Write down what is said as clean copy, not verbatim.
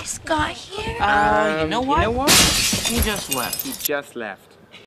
Is Scott here? You know what? You know what? He just left. He just left.